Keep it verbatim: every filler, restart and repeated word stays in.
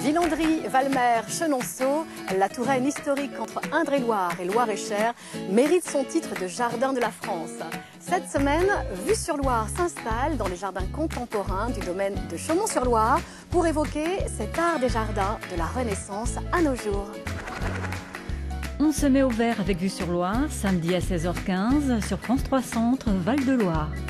Villandry, Valmer, Chenonceau, la Touraine historique entre Indre-et-Loire et Loire-et-Cher mérite son titre de jardin de la France. Cette semaine, Vue sur Loire s'installe dans les jardins contemporains du domaine de Chaumont-sur-Loire pour évoquer cet art des jardins de la Renaissance à nos jours. On se met au vert avec Vue sur Loire, samedi à seize heures quinze sur France trois Centre, Val de Loire.